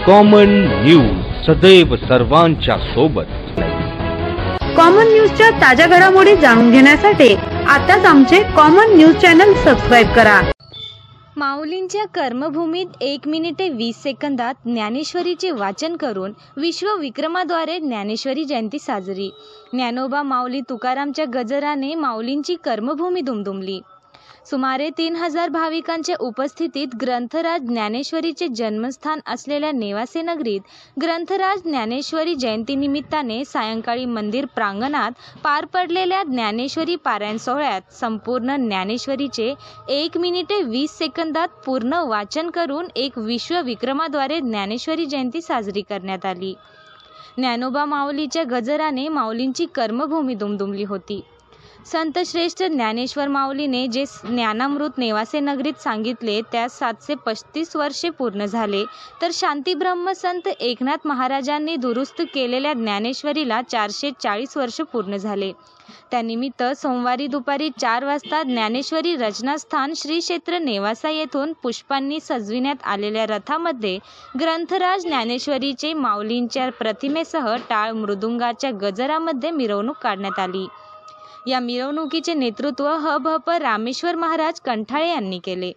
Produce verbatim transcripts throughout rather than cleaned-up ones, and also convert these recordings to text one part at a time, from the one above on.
Common news सदैव सर्वांच्या सोबत। कॉमन न्यूजच्या ताज्या घडामोडी जाणून घेण्यासाठी आताच आमचे कॉमन न्यूज चॅनल सबस्क्राइब करा। माऊलींच्या कर्मभूमीत एक मिनिटे वीस सेकंदात ज्ञानेश्वरीचे वाचन करून विश्व विक्रमाद्वारे ज्ञानेश्वरी जयंती साजरी। ज्ञानोबा माऊली तुकारामच्या गजराने माऊलींची कर्मभूमी दुमदुमली। सुमारे तीन हजार भाविकांच्या उपस्थितीत ग्रंथराज ज्ञानेश्वरीचे जन्मस्थान असलेल्या नेवासे नगरीत ग्रंथराज ज्ञानेश्वरी जयंतीनिमित्ताने सायंकाळी मंदिर प्रांगणात पार पडलेल्या ज्ञानेश्वरी पारायण सोहळ्यात संपूर्ण ज्ञानेश्वरीचे एक मिनिटे वीस सेकंदात पूर्ण वाचन करून एक विश्व विक्रमाद्वारे ज्ञानेश्वरी जयंती साजरी करण्यात आली। ज्ञानोबा माऊलीच्या गजराने माऊलींची कर्मभूमी दुमदुमली होती। संत श्रेष्ठ ज्ञानेश्वर माऊलीने जे ज्ञानामृत नेवासे नगरीत सांगितले त्यास सातशे पस्तीस वर्षे पूर्ण झाले, तर शांती ब्रह्म संत एकनाथ महाराजांनी दुरुस्त केलेल्या ज्ञानेश्वरीला चारशे चाळीस वर्ष पूर्ण झाले। त्यानिमित्त सोमवारी दुपारी चार वाजता ज्ञानेश्वरी रचनास्थान श्री क्षेत्र नेवासा येथून पुष्पांनी सजविण्यात आलेल्या रथामध्ये ग्रंथराज ज्ञानेश्वरीचे माऊलींच्या प्रतिमेसह टाळ मृदुंगाच्या गजरामध्ये मिरवणूक काढण्यात आली। या मिरवणुकीचे नेतृत्व ह भ प रामेश्वर महाराज कंठाळे यांनी केले।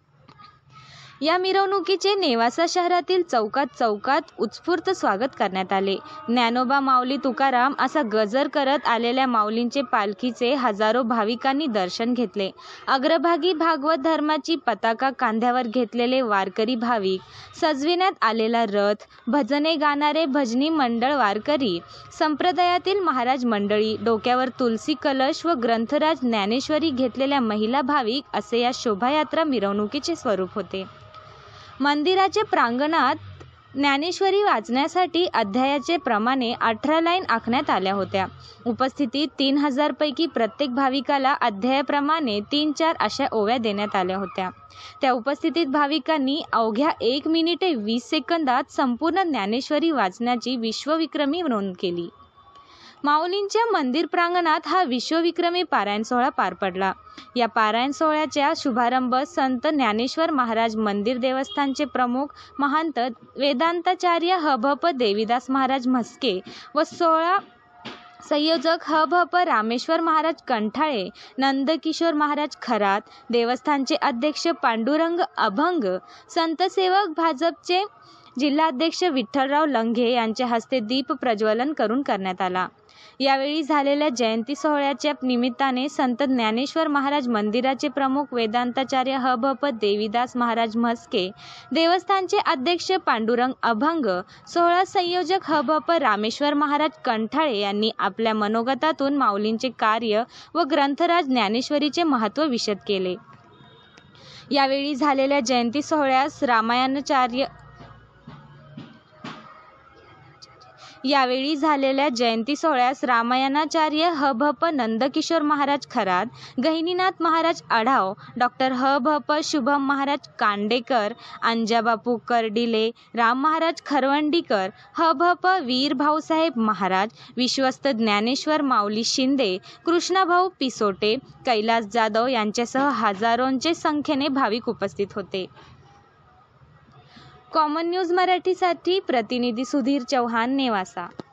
या मिरवणुकीचे नेवासा शहरातील चौकात चौकात उत्स्फूर्त स्वागत करण्यात आले। ज्ञानोबा माऊली तुकाराम असा गजर करत आलेल्या माऊलींचे पालखीचे हजारो भाविकांनी दर्शन घेतले। अग्रभागी भागवत धर्माची पताका खांद्यावर घेतलेले वारकरी भाविक, सजविण्यात आलेला रथ, भजने गाणारे भजनी मंडळ वारकरी, संप्रदायातील महाराज मंडळी, डोक्यावर तुलसी कलश व ग्रंथराज ज्ञानेश्वरी घेतलेल्या महिला भाविक असे या शोभायात्रा मिरवणुकीचे स्वरूप होते। मंदिराच्या प्रांगणात ज्ञानेश्वरी वाचण्यासाठी अध्यायाचे प्रमाणे अठरा लाईन आखण्यात आल्या होत्या। उपस्थितीत तीन हजार पैकी प्रत्येक भाविकाला अध्यायाप्रमाणे तीन चार अशा ओव्या देण्यात आल्या होत्या। त्या उपस्थितीत भाविकांनी अवघ्या एक मिनिटे वीस सेकंदात संपूर्ण ज्ञानेश्वरी वाचण्याची विश्वविक्रमी नोंद केली। माऊलींच्या मंदिर प्रांगणात हा विश्वविक्रमी पारायण सोहळा पार पडला। या पारायण सोहळ्याचा शुभारंभ संत ज्ञानेश्वर महाराज मंदिर देवस्थानचे प्रमुख महंत वेदांताचार्य ह भ प देवीदास महाराज म्हस्के व सोहळा संयोजक ह भ प रामेश्वर महाराज कंठाळे, नंदकिशोर महाराज खरात, देवस्थानचे अध्यक्ष पांडुरंग अभंग, संतसेवक भाजपचे जिल्हाध्यक्ष विठ्ठलराव लंघे यांच्या हस्ते दीप प्रज्वलन करून करण्यात आला। यावेळी झालेल्या जयंती सोहळ्याच्या निमित्ताने संत ज्ञानेश्वर महाराज मंदिराचे प्रमुख वेदांताचार्य ह भ प देवीदास महाराज म्हस्के, देवस्थानचे अध्यक्ष पांडुरंग अभंग, सोहळा संयोजक ह भ प रामेश्वर महाराज कंठाळे यांनी आपल्या मनोगतातून माऊलींचे कार्य व ग्रंथराज ज्ञानेश्वरीचे महत्त्व विशद केले। यावेळी झालेल्या जयंती सोहळ्यास रामायणाचार्य यावेळी झालेल्या जयंती सोहळ्यास रामायणाचार्य ह भ प नंदकिशोर महाराज खरात, गहिनीनाथ महाराज आढाव, डॉक्टर ह भ प शुभम महाराज कांडेकर, अंजाबापू कर्डिले, राम महाराज खरवंडीकर, ह भ प वीर भाऊसाहेब महाराज, विश्वस्त ज्ञानेश्वर माऊली शिंदे, कृष्णाभाऊ पिसोटे, कैलास जाधव यांच्यासह हजारोंचे संख्येने भाविक उपस्थित होते। कॉमन न्यूज मराठीसाठी प्रतिनिधी सुधीर चव्हाण, नेवासा।